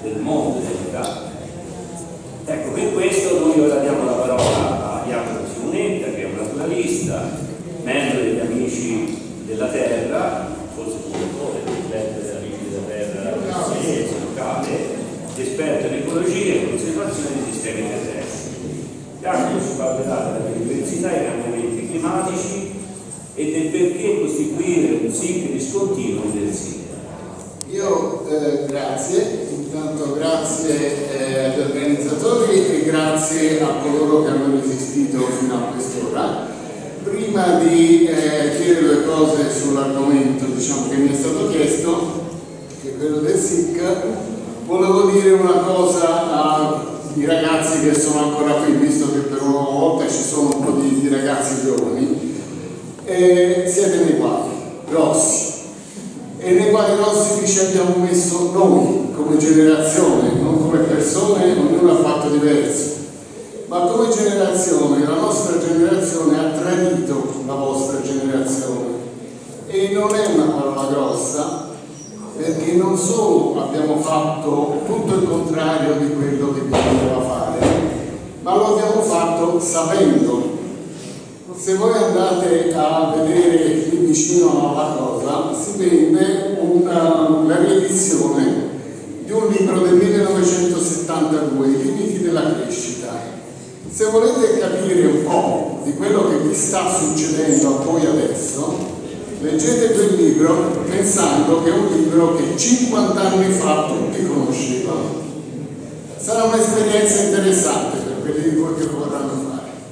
del mondo dell'Italia. Ecco, per questo noi ora diamo la parola a Jacopo Simonetta, che è un naturalista, membro degli Amici della Terra, forse fondatore del club degli Amici della Terra svedese locale, esperto in ecologia e conservazione dei sistemi terrestri. Jacopo ci parlerà della biodiversità e i cambiamenti climatici e del perché costituire un sito discontinuo del sito. Io grazie, intanto grazie agli organizzatori e grazie a coloro che hanno resistito fino a quest'ora. Prima di dire due cose sull'argomento, diciamo, che mi è stato chiesto, che è quello del SIC, volevo dire una cosa ai ragazzi che sono ancora qui, visto che per una volta ci sono un po' di ragazzi giovani. Siete nei guai grossi, e nei guai grossi ci abbiamo messo noi come generazione, non come persone, ognuno ha fatto diverso, ma come generazione. La nostra generazione ha tradito la vostra generazione, e non è una parola grossa, perché non solo abbiamo fatto tutto il contrario di quello che bisognava fare, ma lo abbiamo fatto sapendo. Se voi andate a vedere qui vicino alla cosa, si vende la riedizione di un libro del 1972, I limiti della crescita. Se volete capire un po' di quello che vi sta succedendo a voi adesso, leggete quel libro pensando che è un libro che 50 anni fa tutti conoscevano. Sarà un'esperienza interessante per quelli di voi che vorranno fare.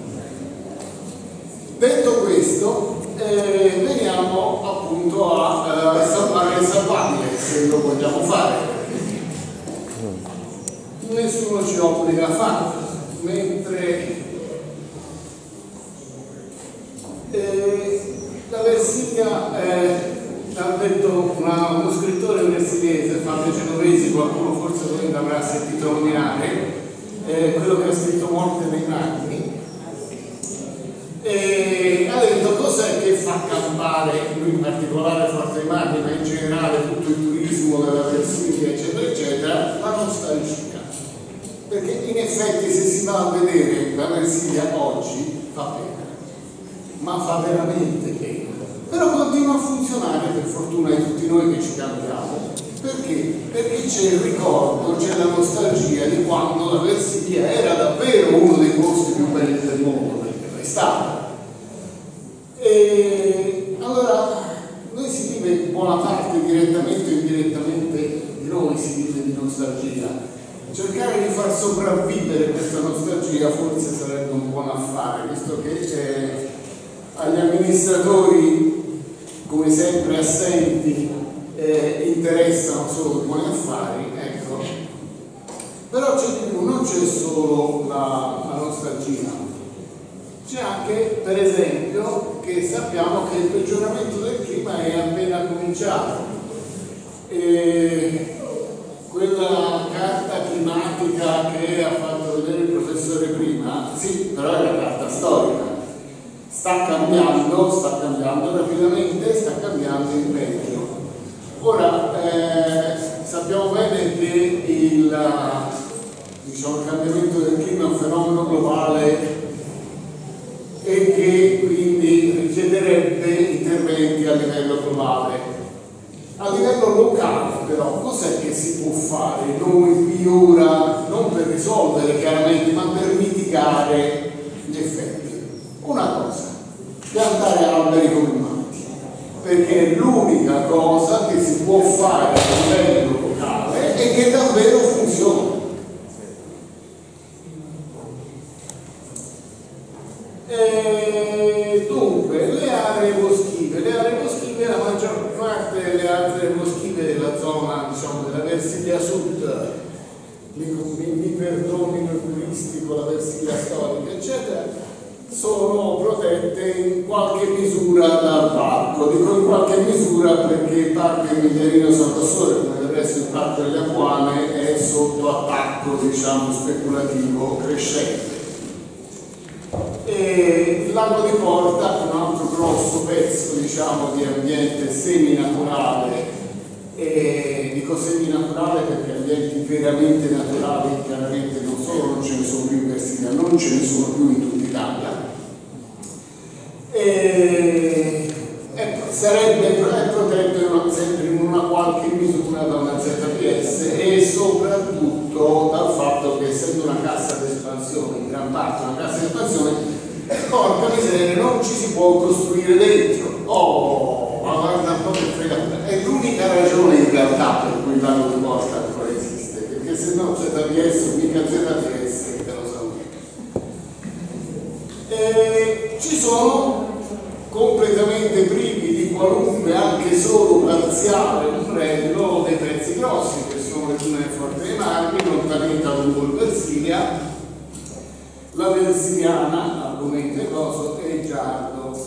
Detto questo, veniamo appunto a salvare il salvabile, se lo vogliamo fare. Nessuno ci obbliga a farlo, mentre la Versilia, ha detto uno scrittore versiliese, Fabio Genovesi, qualcuno forse voi l'avrà sentito nominare, quello che ha scritto Morte nei Magni, e ha detto cos'è che fa campare, lui in particolare Forte dei Magni, ma in generale tutto il turismo della Versilia eccetera eccetera, la nostalgia, perché in effetti se si va a vedere la Versilia oggi fa pena, ma fa veramente pena, però continua a funzionare per fortuna di tutti noi che ci cambiamo. Perché? Perché c'è il ricordo, c'è la nostalgia di quando la Versilia era davvero uno dei posti più belli del mondo, perché lo è stato. E allora noi si vive buona parte direttamente o indirettamente di noi, si vive di nostalgia. Cercare di far sopravvivere questa nostalgia forse sarebbe un buon affare, visto che agli amministratori, come sempre assenti, interessano solo i buoni affari, ecco. Però c'è di più, non c'è solo la nostalgia. C'è anche, per esempio, che sappiamo che il peggioramento del clima è appena cominciato. E quella carta climatica che ha fatto vedere il professore prima, sì, però è una carta storica. Sta cambiando rapidamente, sta cambiando in meglio. Ora, sappiamo bene che il cambiamento del clima è un fenomeno globale e che quindi richiederebbe interventi a livello globale. A livello locale però cos'è che si può fare noi qui ora, non per risolvere chiaramente, ma per mitigare gli effetti? Una cosa, piantare alberi come matti, perché è l'unica cosa che si può fare a livello locale e che davvero funziona. Dunque, le aree boschive, la maggior parte delle aree boschive della zona, diciamo, della Versilia Sud, mi perdonino il turistico, la Versilia storica, eccetera, sono protette in qualche misura dal parco. Dico in qualche misura perché il parco Emilianino Sant'Assore, come del resto il parco delle Apuane, è sotto attacco, diciamo, speculativo crescente. E il lago di Porta, un altro grosso pezzo, diciamo, di ambiente seminaturale, e dico seminaturale perché ambienti veramente naturali, chiaramente non solo non ce ne sono più in Versilia, non ce ne sono più in tutta Italia. Sarebbe protetto sempre in una qualche misura da una ZPS e soprattutto dal fatto che, essendo una cassa d'espansione, in gran parte una cassa d'espansione, porca miseria, non ci si può costruire dentro. Oh, ma guarda un po' che fregata. È l'unica ragione in realtà per cui l'anno di porta ancora esiste, perché se no ZPS, mica ZPS, te lo so. Ci sono completamente privi di qualunque, anche solo parziale, ombrello dei pezzi grossi, che sono le dune Forte dei Marmi, lontanamente lungo il Versilia, la Versiliana, Argomento Coso e il Giardo.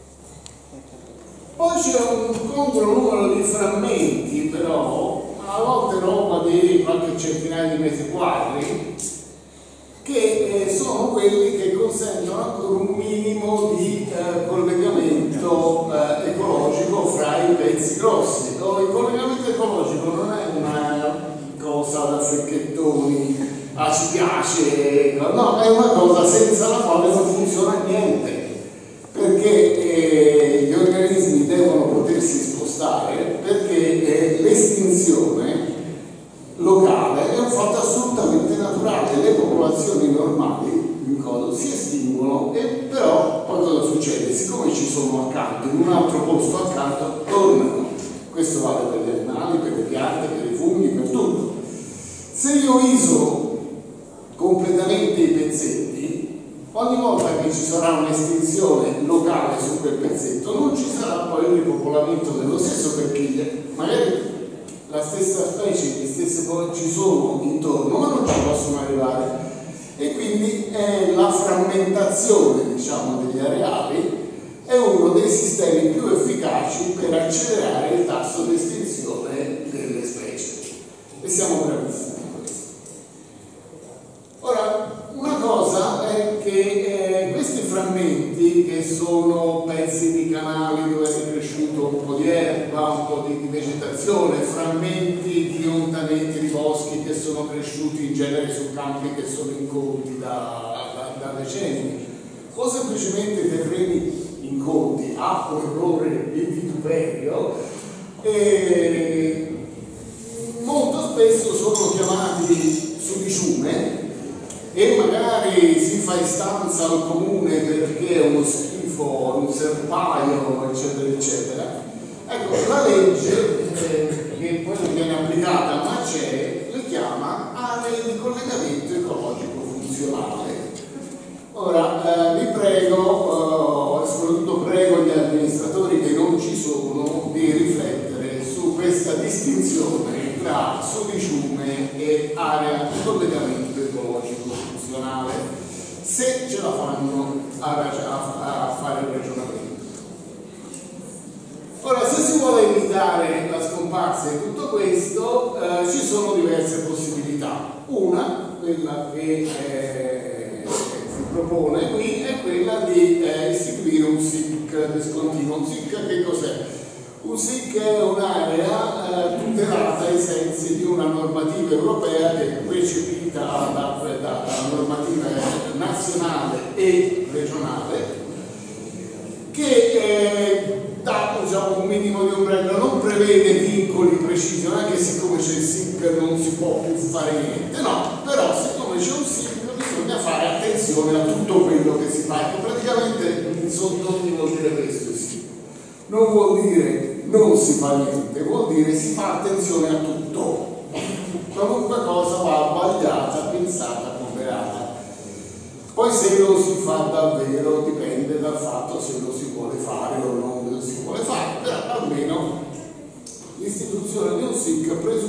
Poi c'è un contro numero di frammenti, però, a volte roba di qualche centinaia di metri quadri, che sono quelli che consentono ancora un minimo di collegamento ecologico fra i pezzi grossi. Il collegamento ecologico non è una cosa da fricchettoni, ci piace, no, è una cosa senza la quale non funziona niente, perché gli organismi devono potersi spostare, perché l'estinzione locale è un fatto assolutamente naturale. Le popolazioni normali in codo si estinguono, e però poi cosa succede? Siccome ci sono accanto, in un altro posto accanto, tornano. Questo vale per gli animali, per le piante, per i funghi, per tutto. Se io isolo completamente i pezzetti, ogni volta che ci sarà un'estinzione locale su quel pezzetto non ci sarà poi un ripopolamento dello stesso, perché magari la stessa specie, gli stessi ci sono intorno, ma non ci possono arrivare, e quindi la frammentazione, diciamo, degli areali è uno dei sistemi più efficaci per accelerare il tasso di estinzione delle specie, e siamo bravissimi in questo. Ora, una cosa è che questi frammenti, che sono pezzi di canali dove è cresciuto un po' di erba, un po' di vegetazione, frammenti di ontaneti di boschi che sono cresciuti in genere su campi che sono incolti da decenni, o semplicemente terreni incolti a orrore di vituperio, molto spesso sono chiamati sudiciume, e magari si fa istanza al comune perché è uno schifo, un serpaio, eccetera eccetera. Ecco, la legge che poi non viene applicata ma c'è, le chiama aree di collegamento ecologico funzionale. Ora vi prego, soprattutto prego gli amministratori che non ci sono, di riflettere su questa distinzione tra sudiciume e area di collegamento ecologico funzionale, se ce la fanno a fare il ragionamento. Ora, se si vuole evitare la scomparsa di tutto questo, ci sono diverse possibilità. Una, quella che si propone qui, è quella di istituire un SIC discontinuo. Un SIC che cos'è? Un SIC è un'area tutelata ai sensi di una normativa europea che è recepita da normativa nazionale e regionale, che dà, diciamo, un minimo di ombrello, non prevede vincoli precisi, non è che siccome c'è il SIC non si può più fare niente, no, però siccome c'è un SIC bisogna fare attenzione a tutto quello che si fa. Ecco, praticamente in sottotitolo vuol dire questo il SIC. Non vuol dire non si fa niente, vuol dire si fa attenzione a tutto. Qualunque cosa va vagliata, pensata, ponderata. Poi se lo si fa davvero dipende dal fatto se lo si vuole fare o non lo si vuole fare, però almeno l'istituzione di un SIC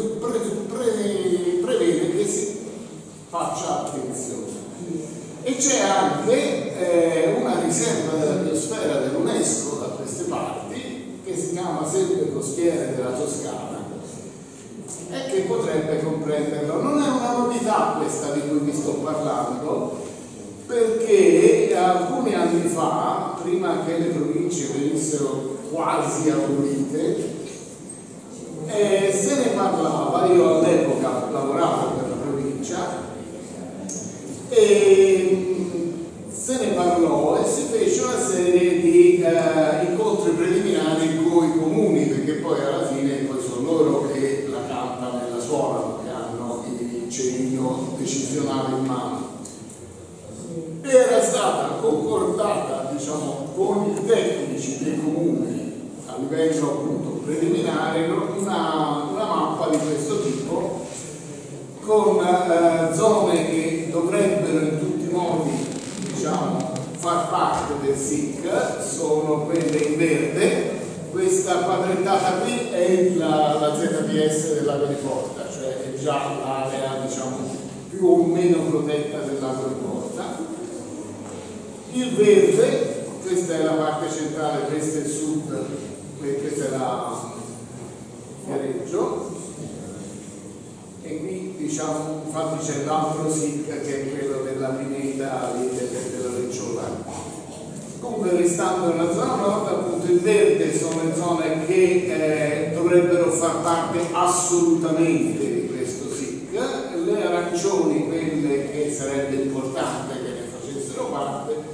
prevede che si faccia attenzione. E c'è anche una riserva della biosfera dell'UNESCO da queste parti, che si chiama Selve Costiere della Toscana, e che potrebbe comprenderlo. Non è una novità questa di cui vi sto parlando, perché alcuni anni fa, prima che le province venissero quasi abolite, se ne parlava. Io all'epoca lavoravo potere decisionale in mano. Era stata concordata, diciamo, con i tecnici dei comuni a livello appunto preliminare una mappa di questo tipo, con zone che dovrebbero in tutti i modi, diciamo, far parte del SIC. Sono quelle in verde. Questa quadrettata qui è la ZPS del lago di Porta, cioè è già l'area, diciamo, più o meno protetta del lago di Porta. Il verde, questa è la parte centrale, questo è il sud, questa è la Viareggio, e qui, diciamo, infatti c'è l'altro SIC che è quello della Pineta e della Reggiola. Comunque, restando nella zona nord, appunto il verde sono le zone che dovrebbero far parte assolutamente di questo SIC, le arancioni quelle che sarebbe importante che ne facessero parte,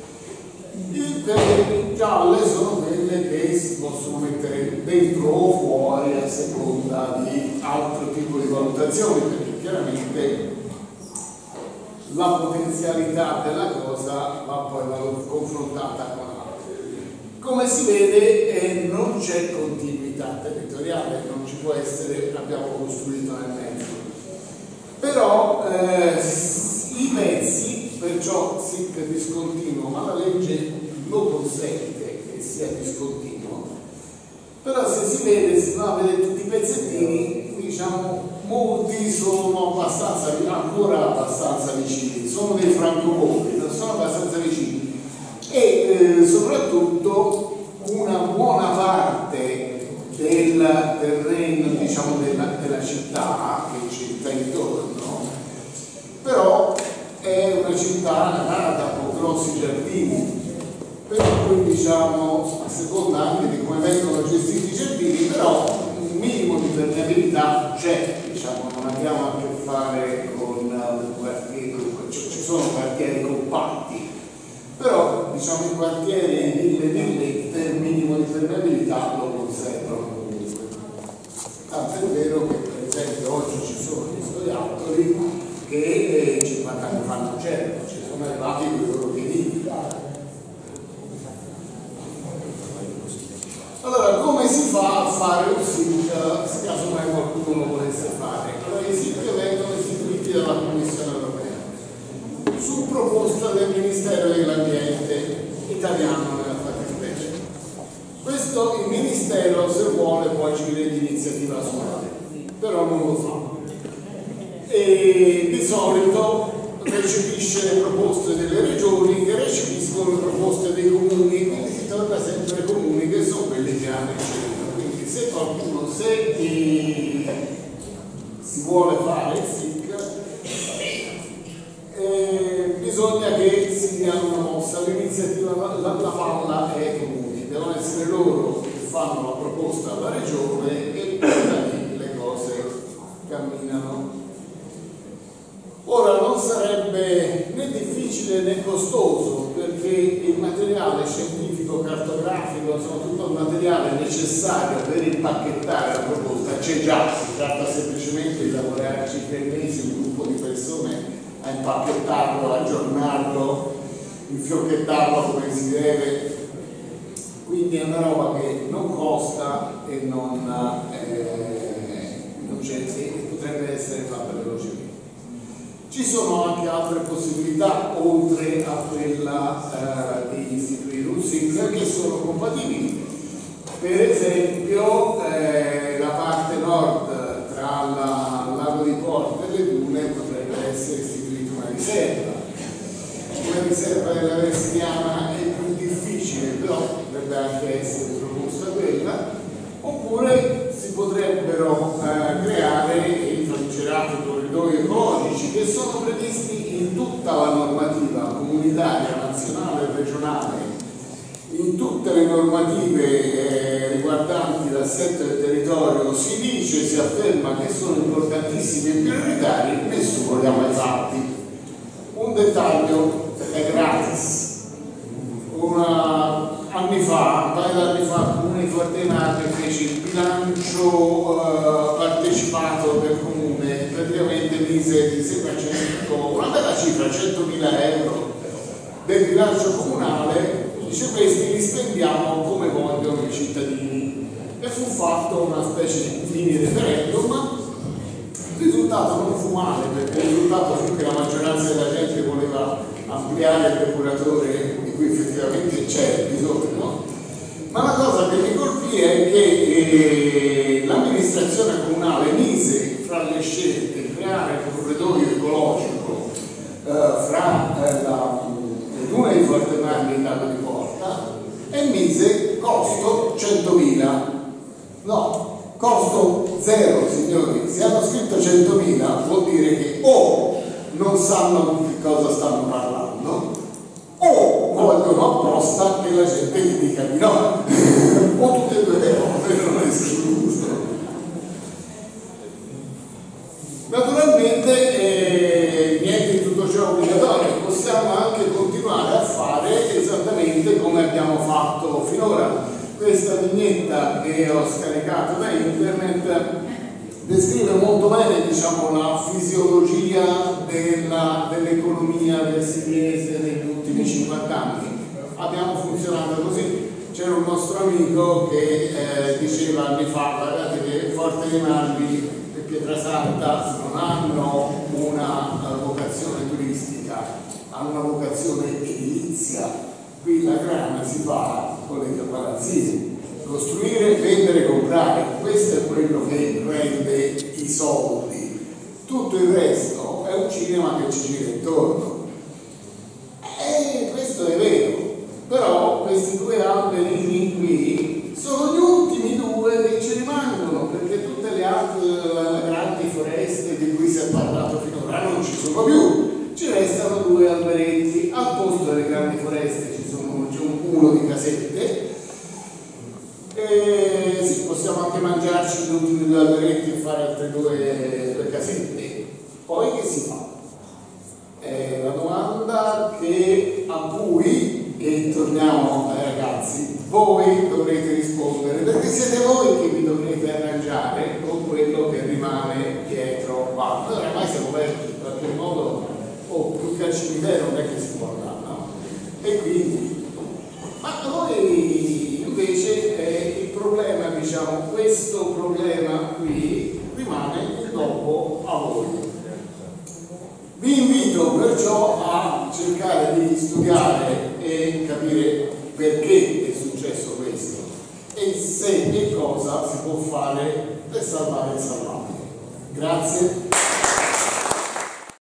le gialle sono quelle che si possono mettere dentro o fuori a seconda di altro tipo di valutazioni, perché chiaramente la potenzialità della cosa va poi confrontata con altre. Come si vede non c'è continuità territoriale, non ci può essere, l'abbiamo costruito nel mezzo. Però i pezzi, perciò SIC discontinuo, ma la legge lo consente che sia discontinuo, però se si vede, si va a vedere tutti i pezzettini, diciamo, molti sono ancora abbastanza vicini, sono dei francobolli, non sono abbastanza vicini, e soprattutto una buona parte del terreno, diciamo, della città che ci sta intorno, però è una città nata con grossi giardini, per cui, diciamo, a seconda anche di come vengono gestiti i giardini, però un minimo di permeabilità c'è, diciamo, non abbiamo a che fare con quartieri, ci sono quartieri compatti, però, diciamo, i quartieri e le villette il minimo di permeabilità lo conservano comunque. Tanto è vero che, per esempio, oggi ci sono gli scoiattoli che 50 anni fa non c'erano, ci sono arrivati con i loro piedini. Allora, come si fa a fare un SIC, se caso mai qualcuno lo volesse fare? Allora, i SIC vengono istituiti dalla Commissione Europea su proposta del Ministero dell'Ambiente italiano nella fattispecie. Questo il Ministero, se vuole, può agire di iniziativa sua, però non lo fa. E di solito recepisce le proposte delle regioni che recepiscono le proposte dei comuni, quindi si torna sempre ai comuni che sono quelli che hanno scelto. Quindi se qualcuno, si vuole fare il SIC, bisogna che si dia una mossa. L'iniziativa, la falla è ai comuni, devono essere loro che fanno la proposta alla regione e poi da lì le cose camminano. Ora, non sarebbe né difficile né costoso, perché il materiale scientifico cartografico, insomma tutto il materiale necessario per impacchettare la proposta c'è già, si tratta semplicemente di lavorarci 3 mesi, un gruppo di persone a impacchettarlo, aggiornarlo, infiocchettarlo come si deve, quindi è una roba che non costa e non c'è, e potrebbe essere fatta velocemente. Ci sono anche altre possibilità oltre a quella di istituire un SIC che sono compatibili. Per esempio la parte nord tra il lago di Porta e le dune potrebbe essere istituita una riserva. Una riserva della Versiliana è più difficile, però potrebbe anche essere proposta quella. Oppure si potrebbero creare i famigerati corridoi ecologici che sono previsti in tutta la normativa comunitaria, nazionale e regionale, in tutte le normative riguardanti l'assetto del territorio si dice, si afferma che sono importantissimi e prioritari, nessuno li ha mai fatti. Un dettaglio: è gratis. Un paio d'anni fa il Comune di Fortemarque fece il bilancio partecipato del Comune, praticamente mise, mi sembra una bella cifra, 100.000 euro del bilancio comunale, dice questi li spendiamo come vogliono i cittadini, e fu fatto una specie di mini referendum. Il risultato non fu male, perché il risultato fu che la maggioranza della gente voleva ampliare il depuratore di cui effettivamente c'è bisogno, ma la cosa che mi colpì è che l'amministrazione comunale mise fra le scelte creare un corridoio ecologico fra le dune di Fortemarmi e il lago di Porta, e mise costo 100.000. No, costo zero, signori. Se hanno scritto 100.000 vuol dire che o non sanno di cosa stanno parlando, o vogliono apposta che la gente gli dica di no, o tutte e due le cose non è escluso. Naturalmente niente di tutto ciò è obbligatorio, possiamo anche continuare a fare esattamente come abbiamo fatto finora. Questa vignetta che ho scaricato da internet descrive molto bene, diciamo, la fisiologia dell'economia del Sigliese negli ultimi 50 anni. Abbiamo funzionato così. C'era un nostro amico che diceva anni fa: guardate che Forte dei Marmi e Pietrasanta non hanno una vocazione turistica, hanno una vocazione edilizia. Qui la grana si fa con le palazzine, costruire, vendere, comprare, questo è quello che rende i soldi. Tutto il resto è un cinema che ci gira intorno. E questo è vero, però questi due alberi qui sono gli ultimi due che ci rimangono, perché tutte le altre grandi foreste di cui si è parlato finora non ci sono più, ci restano due alberetti. Al posto delle grandi foreste c'è un cumulo di casette. Sì, possiamo anche mangiarci gli ultimi due alberetti e fare altre due casette. Poi che si fa? La domanda a cui, e torniamo ai ragazzi, voi dovrete rispondere, perché siete voi che vi dovrete arrangiare con quello che rimane dietro. Ma noi oramai siamo vecchi, in qualche modo, più che al cimitero non è che si può andare, no? E quindi, ma noi invece il problema, diciamo, questo problema qui rimane il dopo a voi. Vi invito perciò a cercare di studiare e capire perché è successo questo e se e cosa si può fare per salvare il salvabile. Grazie.